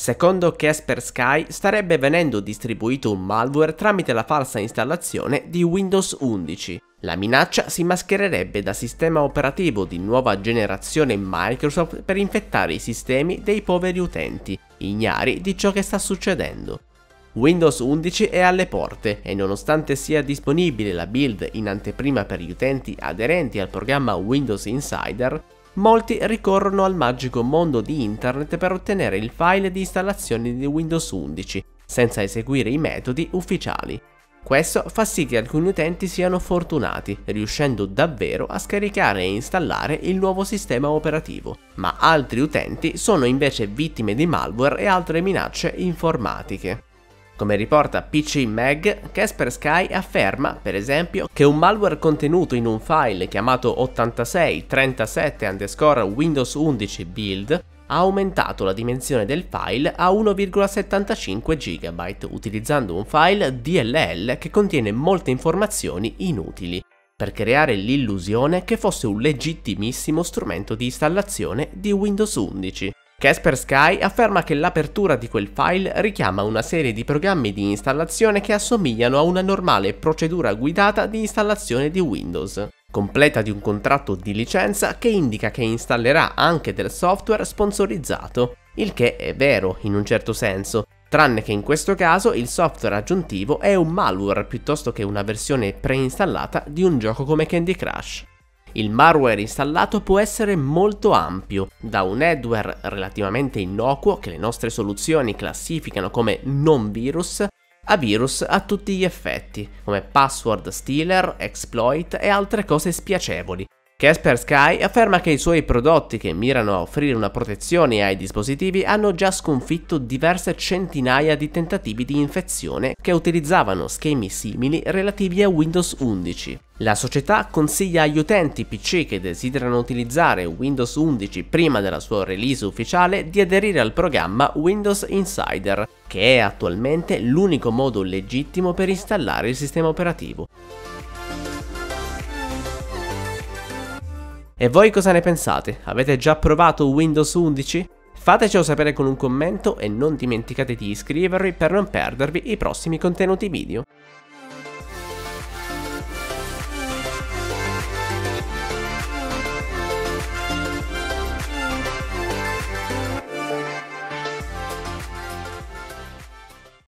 Secondo Kaspersky starebbe venendo distribuito un malware tramite la falsa installazione di Windows 11. La minaccia si maschererebbe da sistema operativo di nuova generazione Microsoft per infettare i sistemi dei poveri utenti, ignari di ciò che sta succedendo. Windows 11 è alle porte e nonostante sia disponibile la build in anteprima per gli utenti aderenti al programma Windows Insider, molti ricorrono al magico mondo di internet per ottenere il file di installazione di Windows 11 senza eseguire i metodi ufficiali. Questo fa sì che alcuni utenti siano fortunati, riuscendo davvero a scaricare e installare il nuovo sistema operativo, ma altri utenti sono invece vittime di malware e altre minacce informatiche. Come riporta PC Mag, Kaspersky afferma, per esempio, che un malware contenuto in un file chiamato 8637_Windows 11 build ha aumentato la dimensione del file a 1,75 GB, utilizzando un file DLL che contiene molte informazioni inutili, per creare l'illusione che fosse un legittimissimo strumento di installazione di Windows 11. Kaspersky afferma che l'apertura di quel file richiama una serie di programmi di installazione che assomigliano a una normale procedura guidata di installazione di Windows, completa di un contratto di licenza che indica che installerà anche del software sponsorizzato, il che è vero in un certo senso, tranne che in questo caso il software aggiuntivo è un malware piuttosto che una versione preinstallata di un gioco come Candy Crush. Il malware installato può essere molto ampio, da un adware relativamente innocuo che le nostre soluzioni classificano come non virus, a virus a tutti gli effetti, come password stealer, exploit e altre cose spiacevoli. Kaspersky afferma che i suoi prodotti che mirano a offrire una protezione ai dispositivi hanno già sconfitto diverse centinaia di tentativi di infezione che utilizzavano schemi simili relativi a Windows 11. La società consiglia agli utenti PC che desiderano utilizzare Windows 11 prima della sua release ufficiale di aderire al programma Windows Insider, che è attualmente l'unico modo legittimo per installare il sistema operativo. E voi cosa ne pensate? Avete già provato Windows 11? Fatecelo sapere con un commento e non dimenticate di iscrivervi per non perdervi i prossimi contenuti video.